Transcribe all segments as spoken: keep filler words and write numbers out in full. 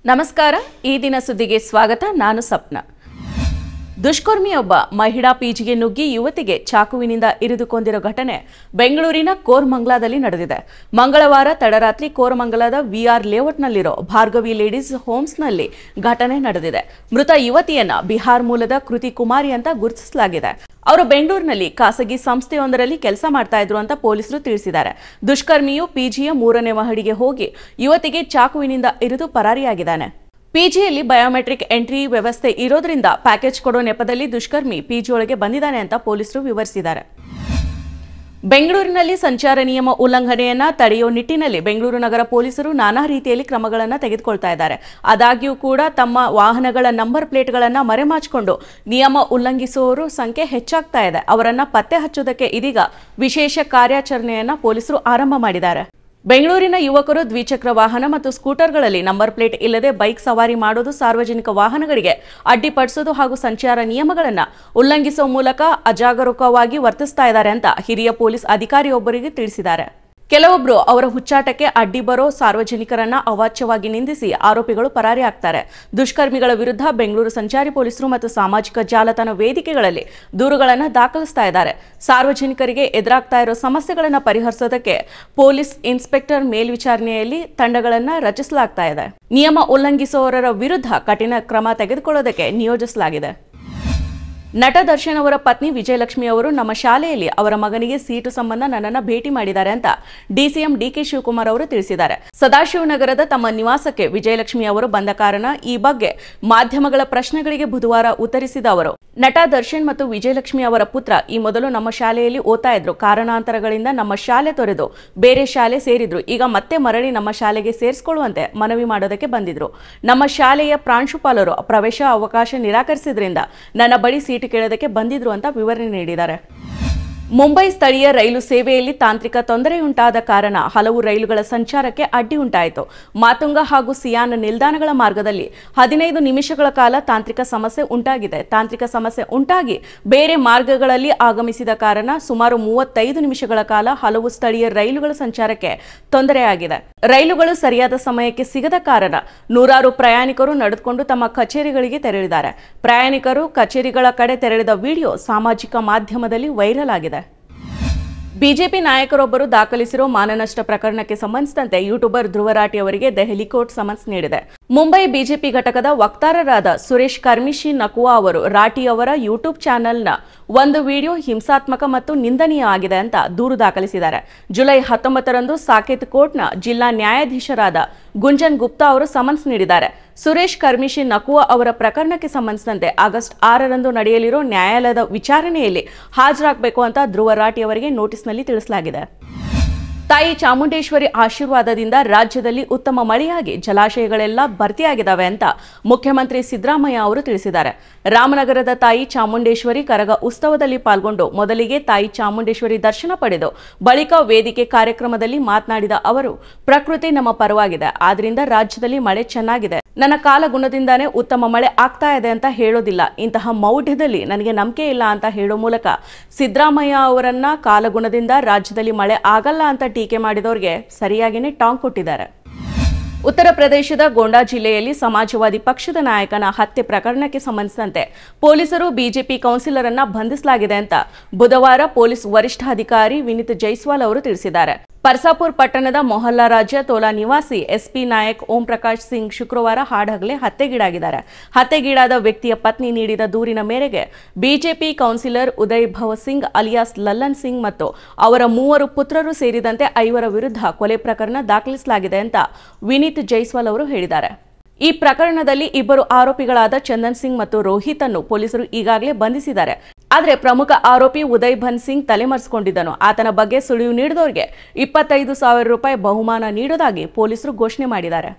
ನಮಸ್ಕಾರ ಈ ದಿನ ಸುದ್ದಿಗೆ ಸ್ವಾಗತ ನಾನು ಸಪ್ನ ದುಷ್ಕರ್ಮಿಯೊಬ್ಬ ಮಹಿಳಾ ಪಿಜಿಗೆ ನುಗ್ಗಿ ಯುವತಿಗೆ ಚಾಕುವಿನಿಂದ ಇರಿದು ಕೊಂದಿರೋ ಘಟನೆ ಬೆಂಗಳೂರಿನ ಕೋರಮಂಗಲದಲ್ಲಿ ನಡೆದಿದೆ. ಮಂಗಳವಾರ ತಡರಾತ್ರಿ ಕೋರಮಂಗಲದ ವಿಆರ್ ಲೇಔಟ್ನಲ್ಲಿರೋ ಭಾರ್ಗವಿ ಲೇಡೀಸ್ ಹೋಮ್ಸ್ನಲ್ಲಿ ಘಟನೆ ನಡೆದಿದೆ. ಮೃತ ಯುವತಿಯನ್ನ ಬಿಹಾರ್ ಮೂಲದ ಕೃತಿ ಕುಮಾರಿ ಅಂತ ಗುರುತಿಸಲಾಗಿದೆ. ಅವರು ಬೆಂಗಳೂರಿನಲ್ಲಿ ಖಾಸಗಿ ಸಂಸ್ಥೆಯೊಂದರಲ್ಲಿ ಕೆಲಸ ಮಾಡ್ತಾ ಇದ್ರು ಅಂತ ಪೊಲೀಸರು ತಿಳಿಸಿದ್ದಾರೆ. ದುಷ್ಕರ್ಮಿಯು ಪಿಜಿಯ ಮೂರನೇ ಮಹಡಿಗೆ ಹೋಗಿ ಯುವತಿಗೆ ಚಾಕುವಿನಿಂದ ಇರಿದು ಪರಾರಿಯಾಗಿದ್ದಾನೆ. ಪಿಜಿಯಲ್ಲಿ ಬಯೋಮೆಟ್ರಿಕ್ ಎಂಟ್ರಿ ವ್ಯವಸ್ಥೆ ಇರೋದ್ರಿಂದ ಪ್ಯಾಕೇಜ್ ಕೊಡೋ ನೆಪದಲ್ಲಿ ದುಷ್ಕರ್ಮಿ ಪಿಜಿ ಒಳಗೆ ಬಂದಿದ್ದಾನೆ ಅಂತ ಪೊಲೀಸರು ವಿವರಿಸಿದ್ದಾರೆ. ಬೆಂಗಳೂರಿನಲ್ಲಿ ಸಂಚಾರ ನಿಯಮ ಉಲ್ಲಂಘನೆಯನ್ನ ತಡೆಯೋ ನಿಟ್ಟಿನಲ್ಲಿ ಬೆಂಗಳೂರು ನಗರ ಪೊಲೀಸರು ನಾನಾ ರೀತಿಯಲ್ಲಿ ಕ್ರಮಗಳನ್ನು ತೆಗೆದುಕೊಳ್ತಾ ಇದ್ದಾರೆ. ಆದಾಗ್ಯೂ ಕೂಡ ತಮ್ಮ ವಾಹನಗಳ ನಂಬರ್ ಪ್ಲೇಟ್ಗಳನ್ನು ಮರೆಮಾಚಿಕೊಂಡು ನಿಯಮ ಉಲ್ಲಂಘಿಸುವವರು ಸಂಖ್ಯೆ ಹೆಚ್ಚಾಗ್ತಾ ಇದೆ. ಅವರನ್ನ ಪತ್ತೆ ಹಚ್ಚೋದಕ್ಕೆ ಇದೀಗ ವಿಶೇಷ ಕಾರ್ಯಾಚರಣೆಯನ್ನ ಪೊಲೀಸರು ಆರಂಭ ಮಾಡಿದ್ದಾರೆ. ಬೆಂಗಳೂರಿನ ಯುವಕರು ದ್ವಿಚಕ್ರ ವಾಹನ ಮತ್ತು ಸ್ಕೂಟರ್ಗಳಲ್ಲಿ ನಂಬರ್ ಪ್ಲೇಟ್ ಇಲ್ಲದೆ ಬೈಕ್ ಸವಾರಿ ಮಾಡೋದು, ಸಾರ್ವಜನಿಕ ವಾಹನಗಳಿಗೆ ಅಡ್ಡಿಪಡಿಸೋದು ಹಾಗೂ ಸಂಚಾರ ನಿಯಮಗಳನ್ನು ಉಲ್ಲಂಘಿಸುವ ಮೂಲಕ ಅಜಾಗರೂಕವಾಗಿ ವರ್ತಿಸ್ತಾ ಇದ್ದಾರೆ ಅಂತ ಹಿರಿಯ ಪೊಲೀಸ್ ಅಧಿಕಾರಿಯೊಬ್ಬರಿಗೆ ತಿಳಿಸಿದ್ದಾರೆ. ಕೆಲವೊಬ್ಬರು ಅವರ ಹುಚ್ಚಾಟಕ್ಕೆ ಅಡ್ಡಿ ಬರೋ ಸಾರ್ವಜನಿಕರನ್ನ ಅವಾಚ್ಯವಾಗಿ ನಿಂದಿಸಿ ಆರೋಪಿಗಳು ಪರಾರಿ ಆಗ್ತಾರೆ. ದುಷ್ಕರ್ಮಿಗಳ ವಿರುದ್ಧ ಬೆಂಗಳೂರು ಸಂಚಾರಿ ಪೊಲೀಸರು ಮತ್ತು ಸಾಮಾಜಿಕ ಜಾಲತಾಣ ವೇದಿಕೆಗಳಲ್ಲಿ ದೂರುಗಳನ್ನು ದಾಖಲಿಸ್ತಾ ಇದ್ದಾರೆ. ಸಾರ್ವಜನಿಕರಿಗೆ ಎದುರಾಗ್ತಾ ಇರೋ ಸಮಸ್ಯೆಗಳನ್ನು ಪರಿಹರಿಸೋದಕ್ಕೆ ಪೊಲೀಸ್ ಇನ್ಸ್ಪೆಕ್ಟರ್ ಮೇಲ್ವಿಚಾರಣೆಯಲ್ಲಿ ತಂಡಗಳನ್ನು ರಚಿಸಲಾಗ್ತಾ ಇದೆ. ನಿಯಮ ಉಲ್ಲಂಘಿಸುವವರ ವಿರುದ್ಧ ಕಠಿಣ ಕ್ರಮ ತೆಗೆದುಕೊಳ್ಳೋದಕ್ಕೆ ನಿಯೋಜಿಸಲಾಗಿದೆ. ನಟ ದರ್ಶನ್ ಅವರ ಪತ್ನಿ ವಿಜಯಲಕ್ಷ್ಮಿ ಅವರು ನಮ್ಮ ಶಾಲೆಯಲ್ಲಿ ಅವರ ಮಗನಿಗೆ ಸೀಟು ಸಂಬಂಧ ನನ್ನನ್ನು ಭೇಟಿ ಮಾಡಿದ್ದಾರೆ ಅಂತ ಡಿಸಿಎಂ ಡಿಕೆ ಶಿವಕುಮಾರ್ ಅವರು ತಿಳಿಸಿದ್ದಾರೆ. ಸದಾಶಿವನಗರದ ತಮ್ಮ ನಿವಾಸಕ್ಕೆ ವಿಜಯಲಕ್ಷ್ಮಿ ಅವರು ಬಂದ ಕಾರಣ ಈ ಬಗ್ಗೆ ಮಾಧ್ಯಮಗಳ ಪ್ರಶ್ನೆಗಳಿಗೆ ಬುಧವಾರ ಉತ್ತರಿಸಿದ ಅವರು, ನಟ ದರ್ಶನ್ ಮತ್ತು ವಿಜಯಲಕ್ಷ್ಮಿ ಅವರ ಪುತ್ರ ಈ ಮೊದಲು ನಮ್ಮ ಶಾಲೆಯಲ್ಲಿ ಓದ್ತಾ ಇದ್ರು. ಕಾರಣಾಂತರಗಳಿಂದ ನಮ್ಮ ಶಾಲೆ ತೊರೆದು ಬೇರೆ ಶಾಲೆ ಸೇರಿದ್ರು. ಈಗ ಮತ್ತೆ ಮರಳಿ ನಮ್ಮ ಶಾಲೆಗೆ ಸೇರಿಸಿಕೊಳ್ಳುವಂತೆ ಮನವಿ ಮಾಡೋದಕ್ಕೆ ಬಂದಿದ್ರು. ನಮ್ಮ ಶಾಲೆಯ ಪ್ರಾಂಶುಪಾಲರು ಪ್ರವೇಶ ಅವಕಾಶ ನಿರಾಕರಿಸಿದ್ರಿಂದ ನನ್ನ ಬಳಿ ಸೀಟು ಕೇಳೋದಕ್ಕೆ ಬಂದಿದ್ರು ಅಂತ ವಿವರಣೆ ನೀಡಿದ್ದಾರೆ. ಮುಂಬೈ ಸ್ಥಳೀಯ ರೈಲು ಸೇವೆಯಲ್ಲಿ ತಾಂತ್ರಿಕ ತೊಂದರೆಯುಂಟಾದ ಕಾರಣ ಹಲವು ರೈಲುಗಳ ಸಂಚಾರಕ್ಕೆ ಅಡ್ಡಿ ಉಂಟಾಯಿತು. ಮಾತುಂಗ ಹಾಗೂ ಸಿಯಾನ್ ನಿಲ್ದಾಣಗಳ ಮಾರ್ಗದಲ್ಲಿ ಹದಿನೈದು ನಿಮಿಷಗಳ ಕಾಲ ತಾಂತ್ರಿಕ ಸಮಸ್ಯೆ ಉಂಟಾಗಿದೆ. ತಾಂತ್ರಿಕ ಸಮಸ್ಯೆ ಉಂಟಾಗಿ ಬೇರೆ ಮಾರ್ಗಗಳಲ್ಲಿ ಆಗಮಿಸಿದ ಕಾರಣ ಸುಮಾರು ಮೂವತ್ತೈದು ನಿಮಿಷಗಳ ಕಾಲ ಹಲವು ಸ್ಥಳೀಯ ರೈಲುಗಳ ಸಂಚಾರಕ್ಕೆ ತೊಂದರೆಯಾಗಿದೆ. ರೈಲುಗಳು ಸರಿಯಾದ ಸಮಯಕ್ಕೆ ಸಿಗದ ಕಾರಣ ನೂರಾರು ಪ್ರಯಾಣಿಕರು ನಡೆದುಕೊಂಡು ತಮ್ಮ ಕಚೇರಿಗಳಿಗೆ ತೆರಳಿದ್ದಾರೆ. ಪ್ರಯಾಣಿಕರು ಕಚೇರಿಗಳ ಕಡೆ ತೆರಳಿದ ವಿಡಿಯೋ ಸಾಮಾಜಿಕ ಮಾಧ್ಯಮದಲ್ಲಿ ವೈರಲ್ ಆಗಿದೆ. ಬಿಜೆಪಿ ನಾಯಕರೊಬ್ಬರು ದಾಖಲಿಸಿರೋ ಮಾನನಷ್ಟ ಪ್ರಕರಣಕ್ಕೆ ಸಂಬಂಧಿಸಿದಂತೆ ಯೂಟ್ಯೂಬರ್ ಧ್ರುವ ರಾಠಿ ಅವರಿಗೆ ದೆಹಲಿ ಕೋರ್ಟ್ ಸಮನ್ಸ್ ನೀಡಿದೆ. ಮುಂಬೈ ಬಿಜೆಪಿ ಘಟಕದ ವಕ್ತಾರರಾದ ಸುರೇಶ್ ಕರ್ಮಿಶಿ ನಕುವಾ ಅವರು ರಾಠಿ ಅವರ ಯೂಟ್ಯೂಬ್ ಚಾನೆಲ್ನ ಒಂದು ವಿಡಿಯೋ ಹಿಂಸಾತ್ಮಕ ಮತ್ತು ನಿಂದನೀಯ ಆಗಿದೆ ಅಂತ ದೂರು ದಾಖಲಿಸಿದ್ದಾರೆ. ಜುಲೈ ಹತ್ತೊಂಬತ್ತರಂದು ಸಾಕೇತ್ ಕೋರ್ಟ್ನ ಜಿಲ್ಲಾ ನ್ಯಾಯಾಧೀಶರಾದ ಗುಂಜನ್ ಗುಪ್ತಾ ಅವರು ಸಮನ್ಸ್ ನೀಡಿದ್ದಾರೆ. ಸುರೇಶ್ ಕರ್ಮಿಶಿ ನಕುವಾ ಅವರ ಪ್ರಕರಣಕ್ಕೆ ಸಂಬಂಧಿಸಿದಂತೆ ಆಗಸ್ಟ್ ಆರರಂದು ನಡೆಯಲಿರೋ ನ್ಯಾಯಾಲಯದ ವಿಚಾರಣೆಯಲ್ಲಿ ಹಾಜರಾಗಬೇಕು ಅಂತ ಧ್ರುವ ರಾಠಿ ಅವರಿಗೆ ನೋಟಿಸ್ನಲ್ಲಿ ತಿಳಿಸಲಾಗಿದೆ. ತಾಯಿ ಚಾಮುಂಡೇಶ್ವರಿ ಆಶೀರ್ವಾದದಿಂದ ರಾಜ್ಯದಲ್ಲಿ ಉತ್ತಮ ಮಳೆಯಾಗಿ ಜಲಾಶಯಗಳೆಲ್ಲ ಭರ್ತಿಯಾಗಿದ್ದಾವೆ ಅಂತ ಮುಖ್ಯಮಂತ್ರಿ ಸಿದ್ದರಾಮಯ್ಯ ಅವರು ತಿಳಿಸಿದ್ದಾರೆ. ರಾಮನಗರದ ತಾಯಿ ಚಾಮುಂಡೇಶ್ವರಿ ಕರಗ ಉತ್ಸವದಲ್ಲಿ ಪಾಲ್ಗೊಂಡು ಮೊದಲಿಗೆ ತಾಯಿ ಚಾಮುಂಡೇಶ್ವರಿ ದರ್ಶನ ಪಡೆದು ಬಳಿಕ ವೇದಿಕೆ ಕಾರ್ಯಕ್ರಮದಲ್ಲಿ ಮಾತನಾಡಿದ ಅವರು, ಪ್ರಕೃತಿ ನಮ್ಮ ಪರವಾಗಿದೆ, ಆದ್ರಿಂದ ರಾಜ್ಯದಲ್ಲಿ ಮಳೆ ಚೆನ್ನಾಗಿದೆ. ನನ್ನ ಕಾಲಗುಣದಿಂದಾನೇ ಉತ್ತಮ ಮಳೆ ಆಗ್ತಾ ಇದೆ ಅಂತ ಹೇಳೋದಿಲ್ಲ. ಇಂತಹ ಮೌಢ್ಯದಲ್ಲಿ ನನಗೆ ನಂಬಿಕೆ ಇಲ್ಲ ಅಂತ ಹೇಳೋ ಮೂಲಕ ಸಿದ್ದರಾಮಯ್ಯ ಅವರನ್ನ ಕಾಲಗುಣದಿಂದ ರಾಜ್ಯದಲ್ಲಿ ಮಳೆ ಆಗಲ್ಲ ಅಂತ ಟೀಕೆ ಮಾಡಿದವರಿಗೆ ಸರಿಯಾಗಿನೇ ಟಾಂಗ್ ಕೊಟ್ಟಿದ್ದಾರೆ. ಉತ್ತರ ಪ್ರದೇಶದ ಗೋಂಡಾ ಜಿಲ್ಲೆಯಲ್ಲಿ ಸಮಾಜವಾದಿ ಪಕ್ಷದ ನಾಯಕನ ಹತ್ಯೆ ಪ್ರಕರಣಕ್ಕೆ ಸಂಬಂಧಿಸಿದಂತೆ ಪೊಲೀಸರು ಬಿಜೆಪಿ ಕೌನ್ಸಿಲರ್ ಅನ್ನ ಬಂಧಿಸಲಾಗಿದೆ ಅಂತ ಬುಧವಾರ ಪೊಲೀಸ್ ವರಿಷ್ಠಾಧಿಕಾರಿ ವಿನೀತ್ ಜೈಸ್ವಾಲ್ ಅವರು ತಿಳಿಸಿದ್ದಾರೆ. ಪರ್ಸಾಪುರ್ ಪಟ್ಟಣದ ಮೊಹಲ್ಲಾ ರಾಜ್ಯ ತೋಲಾ ನಿವಾಸಿ ಎಸ್ಪಿ ನಾಯಕ್ ಓಂ ಪ್ರಕಾಶ್ ಸಿಂಗ್ ಶುಕ್ರವಾರ ಹಾಡಹಗಲೇ ಹತ್ಯೆಗೀಡಾಗಿದ್ದಾರೆ. ಹತ್ಯೆಗೀಡಾದ ವ್ಯಕ್ತಿಯ ಪತ್ನಿ ನೀಡಿದ ದೂರಿನ ಮೇರೆಗೆ ಬಿಜೆಪಿ ಕೌನ್ಸಿಲರ್ ಉದಯ್ ಭವ ಸಿಂಗ್ ಅಲಿಯಾಸ್ ಲಲ್ಲನ್ ಸಿಂಗ್ ಮತ್ತು ಅವರ ಮೂವರು ಪುತ್ರರು ಸೇರಿದಂತೆ ಐವರ ವಿರುದ್ಧ ಕೊಲೆ ಪ್ರಕರಣ ದಾಖಲಿಸಲಾಗಿದೆ ಅಂತ ವಿನೀತ್ ಜೈಸ್ವಾಲ್ ಅವರು ಹೇಳಿದ್ದಾರೆ. ಈ ಪ್ರಕರಣದಲ್ಲಿ ಇಬ್ಬರು ಆರೋಪಿಗಳಾದ ಚಂದನ್ ಸಿಂಗ್ ಮತ್ತು ರೋಹಿತ್ ಅನ್ನು ಪೊಲೀಸರು ಈಗಾಗಲೇ ಬಂಧಿಸಿದ್ದಾರೆ. ಆದರೆ ಪ್ರಮುಖ ಆರೋಪಿ ಉದಯ್ ಭನ್ ಸಿಂಗ್ ತಲೆಮರೆಸಿಕೊಂಡಿದ್ದನು. ಆತನ ಬಗ್ಗೆ ಸುಳಿವು ನೀಡಿದವರಿಗೆ ಇಪ್ಪತ್ತೈದು ಸಾವಿರ ರೂಪಾಯಿ ಬಹುಮಾನ ನೀಡುವುದಾಗಿ ಪೊಲೀಸರು ಘೋಷಣೆ ಮಾಡಿದ್ದಾರೆ.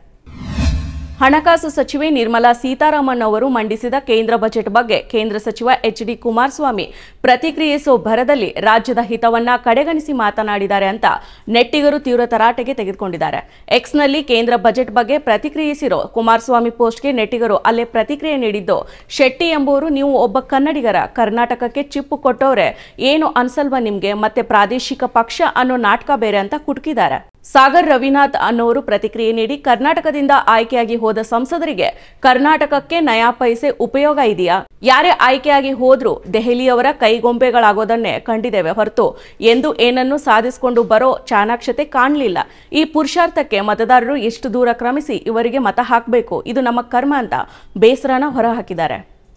ಹಣಕಾಸು ಸಚಿವೆ ನಿರ್ಮಲಾ ಸೀತಾರಾಮನ್ ಅವರು ಮಂಡಿಸಿದ ಕೇಂದ್ರ ಬಜೆಟ್ ಬಗ್ಗೆ ಕೇಂದ್ರ ಸಚಿವ ಎಚ್ ಡಿ ಕುಮಾರಸ್ವಾಮಿ ಪ್ರತಿಕ್ರಿಯಿಸುವ ಭರದಲ್ಲಿ ರಾಜ್ಯದ ಹಿತವನ್ನ ಕಡೆಗಣಿಸಿ ಮಾತನಾಡಿದ್ದಾರೆ ಅಂತ ನೆಟ್ಟಿಗರು ತೀವ್ರ ತರಾಟೆಗೆ ತೆಗೆದುಕೊಂಡಿದ್ದಾರೆ. ಎಕ್ಸ್ನಲ್ಲಿ ಕೇಂದ್ರ ಬಜೆಟ್ ಬಗ್ಗೆ ಪ್ರತಿಕ್ರಿಯಿಸಿರೋ ಕುಮಾರಸ್ವಾಮಿ ಪೋಸ್ಟ್ಗೆ ನೆಟ್ಟಿಗರು ಅಲ್ಲೇ ಪ್ರತಿಕ್ರಿಯೆ ನೀಡಿದ್ದು, ಶೆಟ್ಟಿ ಎಂಬುವರು ನೀವು ಒಬ್ಬ ಕನ್ನಡಿಗರ, ಕರ್ನಾಟಕಕ್ಕೆ ಚಿಪ್ಪು ಕೊಟ್ಟವ್ರೆ, ಏನು ಅನ್ಸಲ್ವಾ ನಿಮ್ಗೆ, ಮತ್ತೆ ಪ್ರಾದೇಶಿಕ ಪಕ್ಷ ಅನ್ನೋ ನಾಟಕ ಬೇರೆ ಅಂತ ಕುಟುಕಿದ್ದಾರೆ. ಸಾಗರ್ ರವಿನಾಥ್ ಅನ್ನೋರು ಪ್ರತಿಕ್ರಿಯೆ ನೀಡಿ, ಕರ್ನಾಟಕದಿಂದ ಆಯ್ಕೆಯಾಗಿ ಹೋದ ಹೋದ ಸಂಸದರಿಗೆ ಕರ್ನಾಟಕಕ್ಕೆ ನಯಾ ಪೈಸೆ ಉಪಯೋಗ ಇದೆಯಾ? ಯಾರೇ ಆಯ್ಕೆಯಾಗಿ ಹೋದ್ರೂ ದೆಹಲಿಯವರ ಕೈಗೊಂಬೆಗಳಾಗೋದನ್ನೇ ಕಂಡಿದ್ದೇವೆ ಹೊರತು ಎಂದು ಏನನ್ನು ಸಾಧಿಸಿಕೊಂಡು ಬರೋ ಚಾಣಾಕ್ಷತೆ ಕಾಣಲಿಲ್ಲ. ಈ ಪುರುಷಾರ್ಥಕ್ಕೆ ಮತದಾರರು ಎಷ್ಟು ದೂರ ಕ್ರಮಿಸಿ ಇವರಿಗೆ ಮತ ಹಾಕಬೇಕು, ಇದು ನಮ್ಮ ಕರ್ಮ ಅಂತ ಬೇಸರನ ಹೊರಹಾಕಿದ್ದಾರೆ.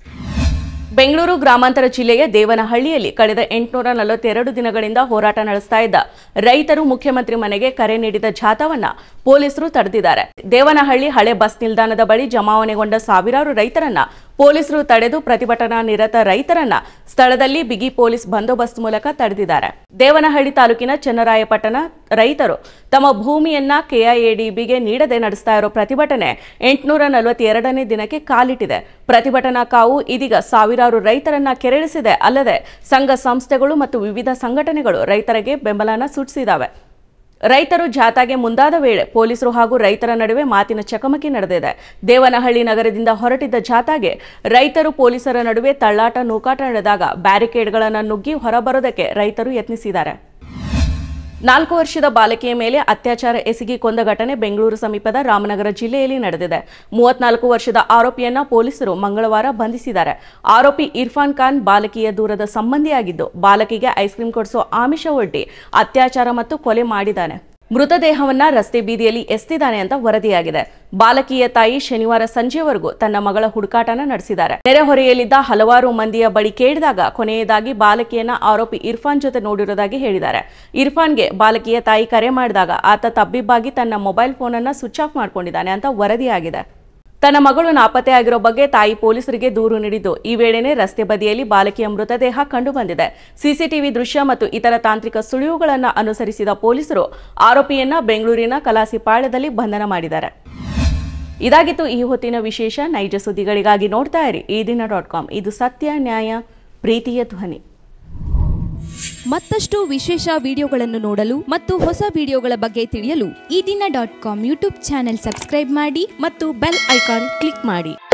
ಬೆಂಗಳೂರು ಗ್ರಾಮಾಂತರ ಜಿಲ್ಲೆಯ ದೇವನಹಳ್ಳಿಯಲ್ಲಿ ಕಳೆದ ಎಂಟುನೂರ ನಲವತ್ತೆರಡು ದಿನಗಳಿಂದ ಹೋರಾಟ ನಡೆಸ್ತಾ ಇದ್ದ ರೈತರು ಮುಖ್ಯಮಂತ್ರಿ ಮನೆಗೆ ಕರೆ ನೀಡಿದ ಜಾಥಾವನ್ನ ಪೊಲೀಸರು ತಡೆದಿದ್ದಾರೆ. ದೇವನಹಳ್ಳಿ ಹಳೆ ಬಸ್ ನಿಲ್ದಾಣದ ಬಳಿ ಜಮಾವಣೆಗೊಂಡ ಸಾವಿರಾರು ರೈತರನ್ನ ಪೊಲೀಸರು ತಡೆದು ಪ್ರತಿಭಟನಾ ನಿರತ ರೈತರನ್ನ ಸ್ಥಳದಲ್ಲಿ ಬಿಗಿ ಪೊಲೀಸ್ ಬಂದೋಬಸ್ತ್ ಮೂಲಕ ತಡೆದಿದ್ದಾರೆ. ದೇವನಹಳ್ಳಿ ತಾಲೂಕಿನ ಚನ್ನರಾಯಪಟ್ಟಣ ರೈತರು ತಮ್ಮ ಭೂಮಿಯನ್ನ ಕೆಐಎಡಿಬಿಗೆ ನೀಡದೆ ನಡೆಸ್ತಾ ಇರೋ ಪ್ರತಿಭಟನೆ ಎಂಟುನೂರ ನಲವತ್ತೆರಡನೇ ದಿನಕ್ಕೆ ಕಾಲಿಟ್ಟಿದೆ. ಪ್ರತಿಭಟನಾ ಕಾವು ಇದೀಗ ಸಾವಿರಾರು ರೈತರನ್ನ ಕೆರಳಿಸಿದೆ. ಅಲ್ಲದೆ ಸಂಘ ಸಂಸ್ಥೆಗಳು ಮತ್ತು ವಿವಿಧ ಸಂಘಟನೆಗಳು ರೈತರಿಗೆ ಬೆಂಬಲನ ಸೂಚಿಸಿದ್ದಾವೆ. ರೈತರು ಜಾಥಾಗೆ ಮುಂದಾದ ವೇಳೆ ಪೊಲೀಸರು ಹಾಗೂ ರೈತರ ನಡುವೆ ಮಾತಿನ ಚಕಮಕಿ ನಡೆದಿದೆ. ದೇವನಹಳ್ಳಿ ನಗರದಿಂದ ಹೊರಟಿದ್ದ ಜಾಥಾಗೆ ರೈತರು ಪೊಲೀಸರ ನಡುವೆ ತಳ್ಳಾಟ ನೂಕಾಟ ನಡೆದಾಗ ಬ್ಯಾರಿಕೇಡ್ಗಳನ್ನು ನುಗ್ಗಿ ಹೊರಬರೋದಕ್ಕೆ ರೈತರು ಯತ್ನಿಸಿದ್ದಾರೆ. ನಾಲ್ಕು ವರ್ಷದ ಬಾಲಕಿಯ ಮೇಲೆ ಅತ್ಯಾಚಾರ ಎಸಗಿ ಕೊಂದ ಘಟನೆ ಬೆಂಗಳೂರು ಸಮೀಪದ ರಾಮನಗರ ಜಿಲ್ಲೆಯಲ್ಲಿ ನಡೆದಿದೆ. ಮೂವತ್ನಾಲ್ಕು ವರ್ಷದ ಆರೋಪಿಯನ್ನ ಪೊಲೀಸರು ಮಂಗಳವಾರ ಬಂಧಿಸಿದ್ದಾರೆ. ಆರೋಪಿ ಇರ್ಫಾನ್ ಖಾನ್ ಬಾಲಕಿಯ ದೂರದ ಸಂಬಂಧಿಯಾಗಿದ್ದು ಬಾಲಕಿಗೆ ಐಸ್ ಕ್ರೀಂ ಕೊಡಿಸೋ ಆಮಿಷ ಒಡ್ಡಿ ಅತ್ಯಾಚಾರ ಮತ್ತು ಕೊಲೆ ಮಾಡಿದ್ದಾನೆ. ಮೃತದೇಹವನ್ನ ರಸ್ತೆ ಬೀದಿಯಲ್ಲಿ ಎಸ್ತಿದ್ದಾನೆ ಅಂತ ವರದಿಯಾಗಿದೆ. ಬಾಲಕಿಯ ತಾಯಿ ಶನಿವಾರ ಸಂಜೆವರೆಗೂ ತನ್ನ ಮಗಳ ಹುಡುಕಾಟನ ನಡೆಸಿದ್ದಾರೆ. ನೆರೆಹೊರೆಯಲ್ಲಿದ್ದ ಹಲವಾರು ಮಂದಿಯ ಬಳಿ ಕೇಳಿದಾಗ ಕೊನೆಯದಾಗಿ ಬಾಲಕಿಯನ್ನ ಆರೋಪಿ ಇರ್ಫಾನ್ ಜೊತೆ ನೋಡಿರೋದಾಗಿ ಹೇಳಿದ್ದಾರೆ. ಇರ್ಫಾನ್ಗೆ ಬಾಲಕಿಯ ತಾಯಿ ಕರೆ ಮಾಡಿದಾಗ ಆತ ತಬ್ಬಿಬ್ಬಾಗಿ ತನ್ನ ಮೊಬೈಲ್ ಫೋನ್ ಅನ್ನ ಸ್ವಿಚ್ ಆಫ್ ಮಾಡ್ಕೊಂಡಿದ್ದಾನೆ ಅಂತ ವರದಿಯಾಗಿದೆ. ತನ್ನ ಮಗಳು ನಾಪತ್ತೆ ಆಗಿರೋ ಬಗ್ಗೆ ತಾಯಿ ಪೊಲೀಸರಿಗೆ ದೂರು ನೀಡಿದ್ದು ಈ ವೇಳೆನೇ ರಸ್ತೆ ಬದಿಯಲ್ಲಿ ಬಾಲಕಿಯ ಮೃತದೇಹ ಕಂಡುಬಂದಿದೆ. ಸಿಸಿಟಿವಿ ದೃಶ್ಯ ಮತ್ತು ಇತರ ತಾಂತ್ರಿಕ ಸುಳಿವುಗಳನ್ನು ಅನುಸರಿಸಿದ ಪೊಲೀಸರು ಆರೋಪಿಯನ್ನ ಬೆಂಗಳೂರಿನ ಕಲಾಸಿಪಾಳ್ಯದಲ್ಲಿ ಬಂಧನ ಮಾಡಿದ್ದಾರೆ. ಇದಾಗಿತ್ತು ಈ ಹೊತ್ತಿನ ವಿಶೇಷ. ನೈಜ ಸುದ್ದಿಗಳಿಗಾಗಿ ನೋಡ್ತಾ ಇರಿ ಈ ದಿನ ಡಾಟ್ ಕಾಮ್. ಇದು ಸತ್ಯ, ನ್ಯಾಯ, ಪ್ರೀತಿಯ ಧ್ವನಿ. ಮತ್ತಷ್ಟು ವಿಶೇಷ ವಿಡಿಯೋಗಳನ್ನು ನೋಡಲು ಮತ್ತು ಹೊಸ ವಿಡಿಯೋಗಳ ಬಗ್ಗೆ ತಿಳಿಯಲು Ee Dina dot com YouTube channel subscribe ಮಾಡಿ ಮತ್ತು ಬೆಲ್ ಐಕಾನ್ ಕ್ಲಿಕ್ ಮಾಡಿ.